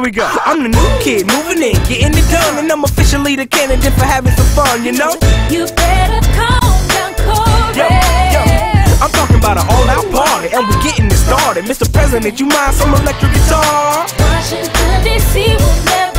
Here we go. I'm the new kid, moving in, getting it done, and I'm officially the candidate for having some fun, you know? You better calm down, Cory. Yo, I'm talking about an all-out party, and we're getting it started. Mr. President, you mind some electric guitar? Washington, D.C. will never